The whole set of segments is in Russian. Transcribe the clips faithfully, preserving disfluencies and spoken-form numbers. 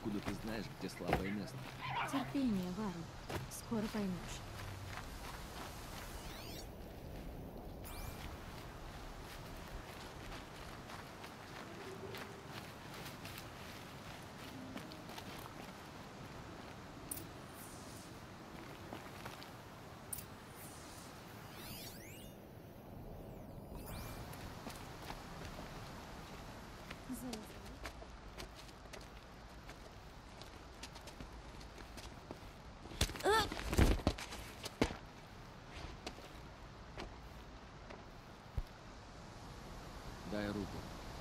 Откуда ты знаешь, где слабое место? Терпение, Вару. Скоро поймешь. Дай руку.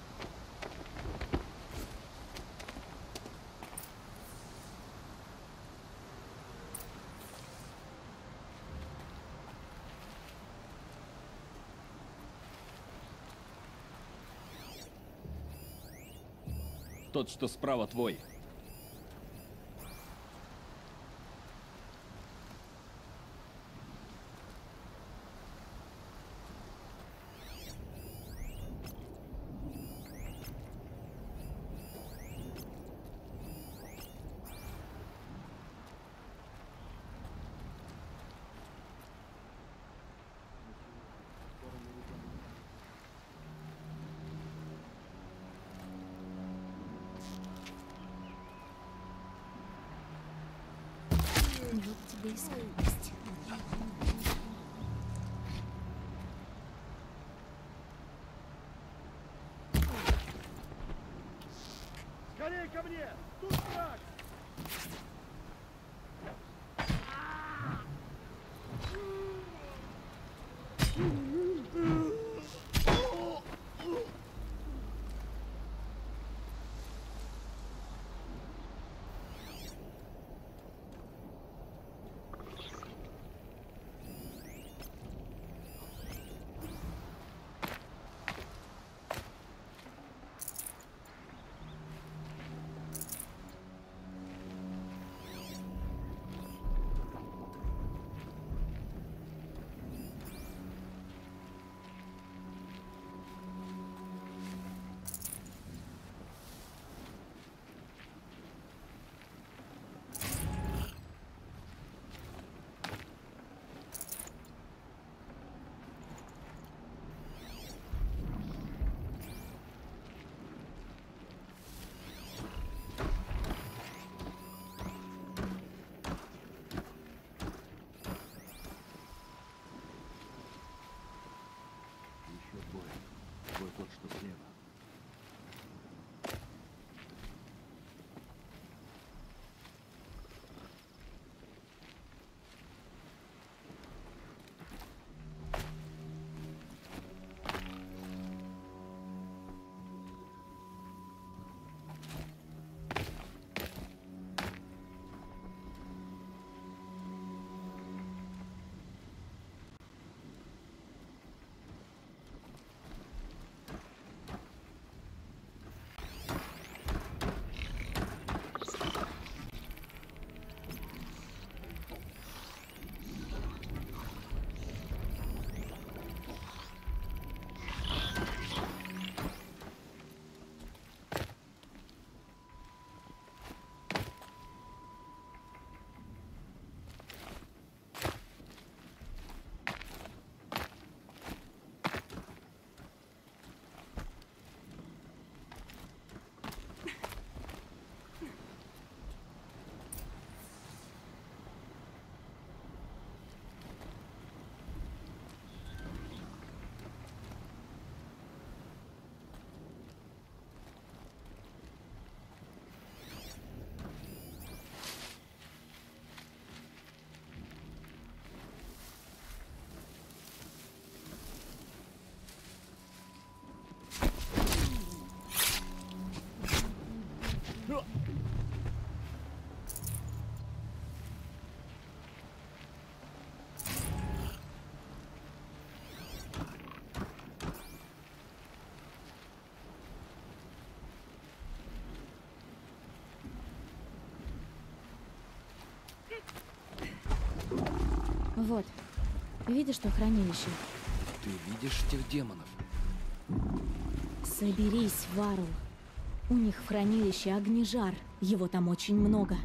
Тот, что справа, твой. Вот тебе и скрытность. Скорей ко мне! Тут враг! Тот, что слева. Вот. Видишь, что хранилище? Ты видишь тех демонов? Соберись, Вару. У них в хранилище огнежар. Его там очень много.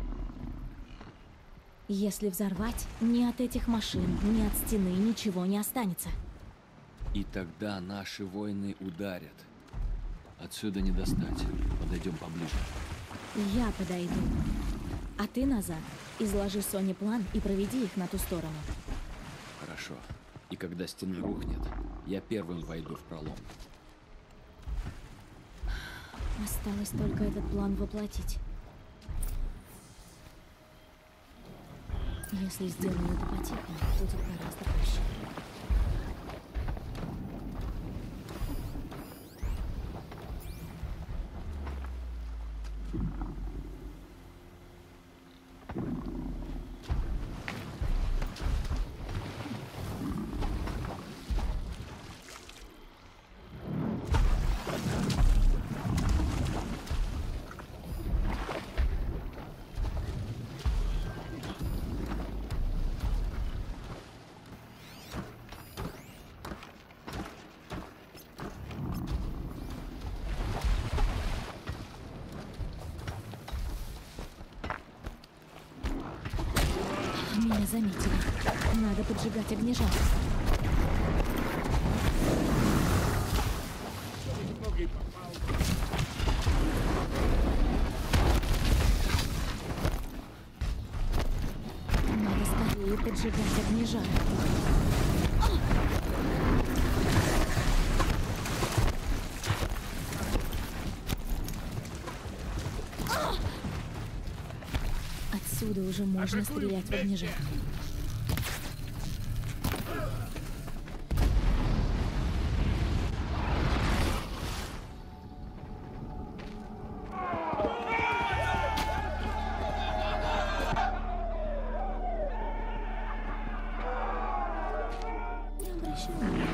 Если взорвать, ни от этих машин, ни от стены ничего не останется. И тогда наши воины ударят. Отсюда не достать. Подойдем поближе. Я подойду. А ты назад. Изложи Соне план и проведи их на ту сторону. Хорошо. И когда стена рухнет, я первым войду в пролом. Осталось только этот план воплотить. Если сделаю это по-тихому, будет гораздо проще. Меня заметили. Надо поджигать огнежар. Надо скорее поджигать огнежар. Отсюда уже можно стрелять в огнежар. Не обращай внимания.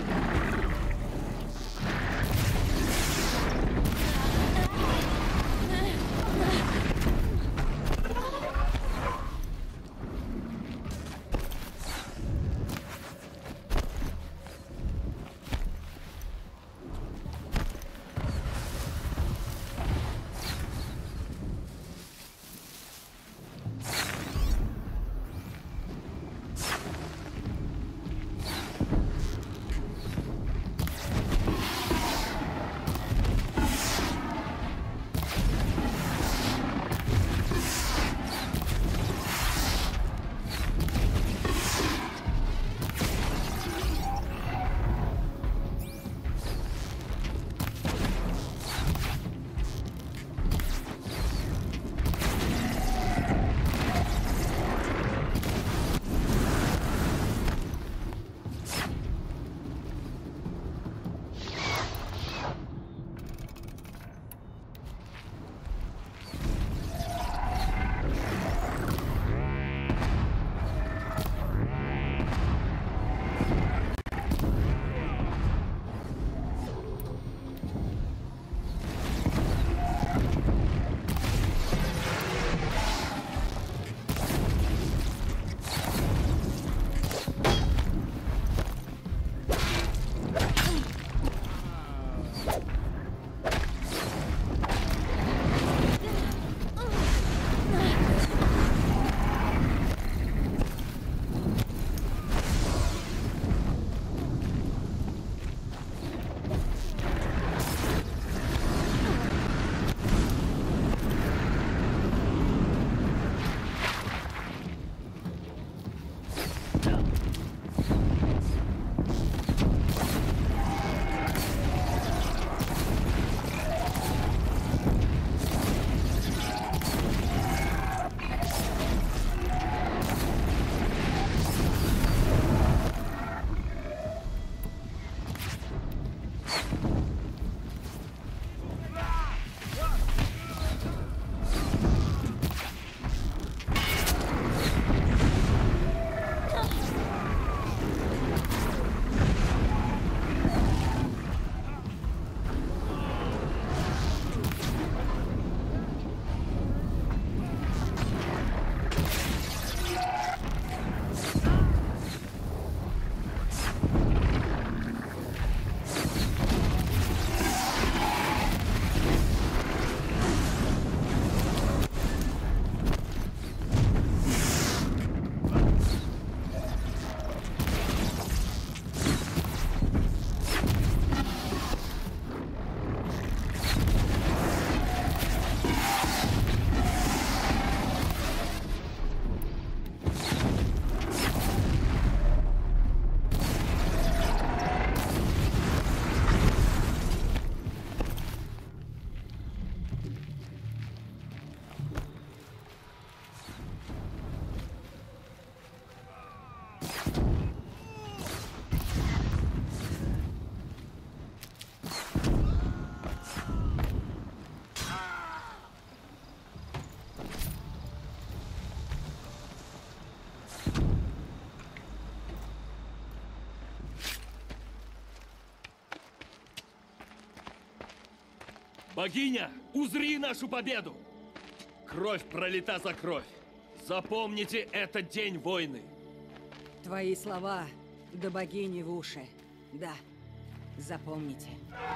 Богиня, узри нашу победу! Кровь пролита за кровь. Запомните этот день войны. Твои слова до богини в уши. Да, запомните.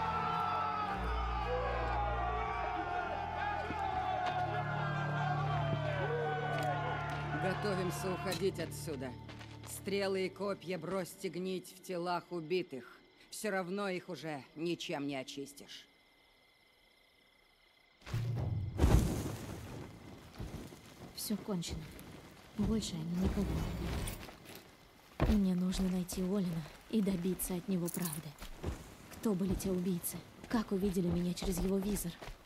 Готовимся уходить отсюда. Стрелы и копья бросьте гнить в телах убитых. Все равно их уже ничем не очистишь. Все кончено. Больше они не помогут. Мне нужно найти Олина и добиться от него правды. Кто были те убийцы? Как увидели меня через его визор?